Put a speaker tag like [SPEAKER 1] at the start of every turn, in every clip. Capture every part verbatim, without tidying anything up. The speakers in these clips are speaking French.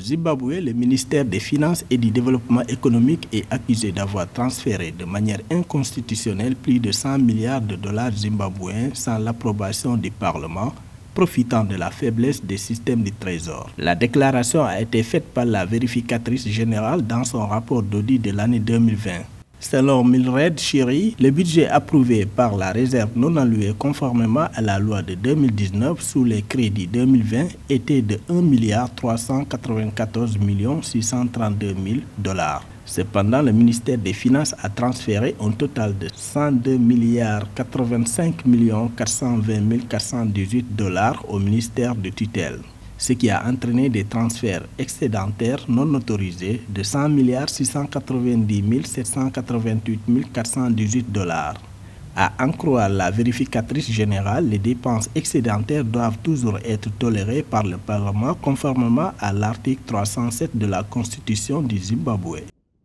[SPEAKER 1] Zimbabwe, le ministère des Finances et du Développement économique est accusé d'avoir transféré de manière inconstitutionnelle plus de cent milliards de dollars zimbabwéens sans l'approbation du Parlement, profitant de la faiblesse des systèmes du Trésor. La déclaration a été faite par la vérificatrice générale dans son rapport d'audit de l'année deux mille vingt. Selon Mildred Shiri, le budget approuvé par la réserve non allouée conformément à la loi de deux mille dix-neuf sous les crédits deux mille vingt était de un milliard trois cent quatre-vingt-quatorze millions six cent trente-deux mille dollars. Cependant, le ministère des Finances a transféré un total de cent deux milliards quatre-vingt-cinq millions quatre cent vingt mille quatre cent dix-huit dollars au ministère de tutelle, ce qui a entraîné des transferts excédentaires non autorisés de cent milliards six cent quatre-vingt-dix mille sept cent quatre-vingt-huit mille quatre cent dix-huit dollars. À en croire la vérificatrice générale, les dépenses excédentaires doivent toujours être tolérées par le Parlement conformément à l'article trois cent sept de la Constitution du Zimbabwe.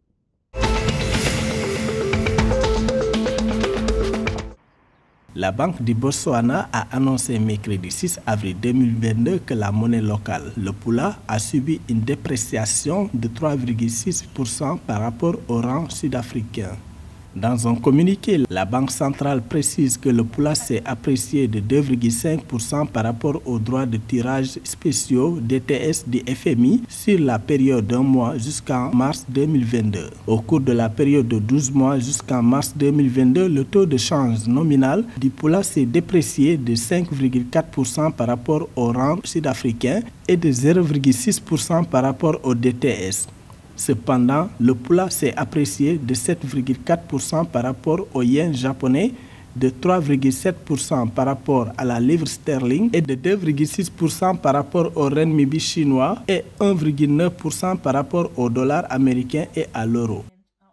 [SPEAKER 1] La Banque du Botswana a annoncé mercredi six avril deux mille vingt-deux que la monnaie locale, le pula, a subi une dépréciation de trois virgule six pour cent par rapport au rand sud-africain. Dans un communiqué, la Banque centrale précise que le pula s'est apprécié de deux virgule cinq pour cent par rapport aux droits de tirage spéciaux D T S du F M I sur la période d'un mois jusqu'en mars deux mille vingt-deux. Au cours de la période de douze mois jusqu'en mars deux mille vingt-deux, le taux de change nominal du pula s'est déprécié de cinq virgule quatre pour cent par rapport au rand sud-africain et de zéro virgule six pour cent par rapport au D T S. Cependant, le pula s'est apprécié de sept virgule quatre pour cent par rapport au yen japonais, de trois virgule sept pour cent par rapport à la livre sterling et de deux virgule six pour cent par rapport au renminbi chinois et un virgule neuf pour cent par rapport au dollar américain et à l'euro.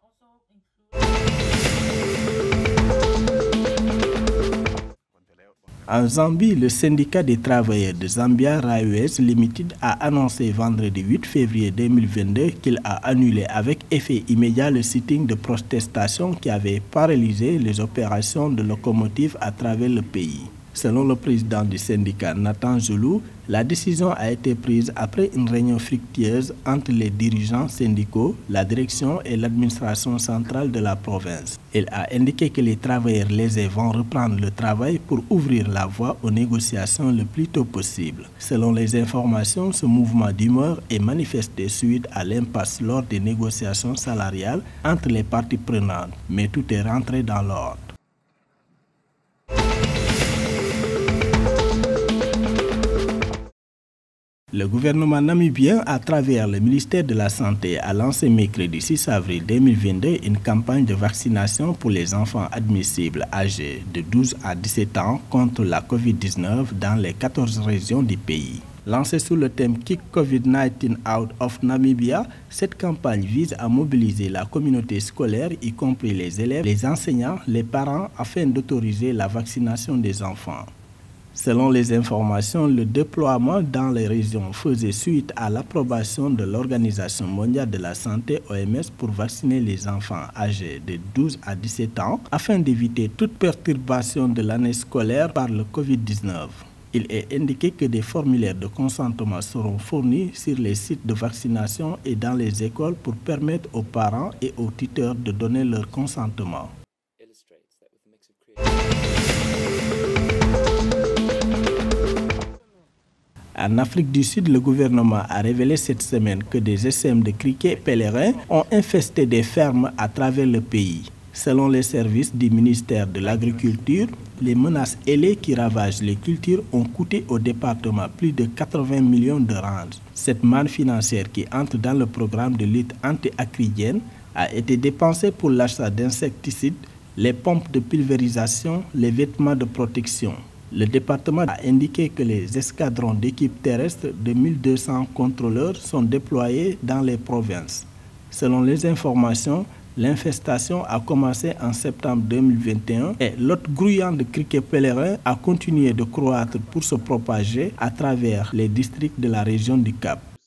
[SPEAKER 1] En Zambie, le syndicat des travailleurs de Zambia Railways Limited a annoncé vendredi huit février deux mille vingt-deux qu'il a annulé avec effet immédiat le sitting de protestation qui avait paralysé les opérations de locomotives à travers le pays. Selon le président du syndicat Nathan Joulou, la décision a été prise après une réunion fructueuse entre les dirigeants syndicaux, la direction et l'administration centrale de la province. Il a indiqué que les travailleurs lésés vont reprendre le travail pour ouvrir la voie aux négociations le plus tôt possible. Selon les informations, ce mouvement d'humeur est manifesté suite à l'impasse lors des négociations salariales entre les parties prenantes, mais tout est rentré dans l'ordre. Le gouvernement namibien, à travers le ministère de la Santé, a lancé mercredi six avril deux mille vingt-deux une campagne de vaccination pour les enfants admissibles âgés de douze à dix-sept ans contre la COVID dix-neuf dans les quatorze régions du pays. Lancée sous le thème Kick COVID dix-neuf Out of Namibia, cette campagne vise à mobiliser la communauté scolaire, y compris les élèves, les enseignants, les parents, afin d'autoriser la vaccination des enfants. Selon les informations, le déploiement dans les régions faisait suite à l'approbation de l'Organisation mondiale de la santé O M S pour vacciner les enfants âgés de douze à dix-sept ans afin d'éviter toute perturbation de l'année scolaire par le COVID dix-neuf. Il est indiqué que des formulaires de consentement seront fournis sur les sites de vaccination et dans les écoles pour permettre aux parents et aux tuteurs de donner leur consentement. En Afrique du Sud, le gouvernement a révélé cette semaine que des essaim de criquets pèlerins ont infesté des fermes à travers le pays. Selon les services du ministère de l'Agriculture, les menaces ailées qui ravagent les cultures ont coûté au département plus de quatre-vingts millions de rands. Cette manne financière qui entre dans le programme de lutte anti-acridienne a été dépensée pour l'achat d'insecticides, les pompes de pulvérisation, les vêtements de protection. Le département a indiqué que les escadrons d'équipes terrestres de mille deux cents contrôleurs sont déployés dans les provinces. Selon les informations, l'infestation a commencé en septembre deux mille vingt et un et l'hôte grouillant de criquets pèlerins a continué de croître pour se propager à travers les districts de la région du Cap.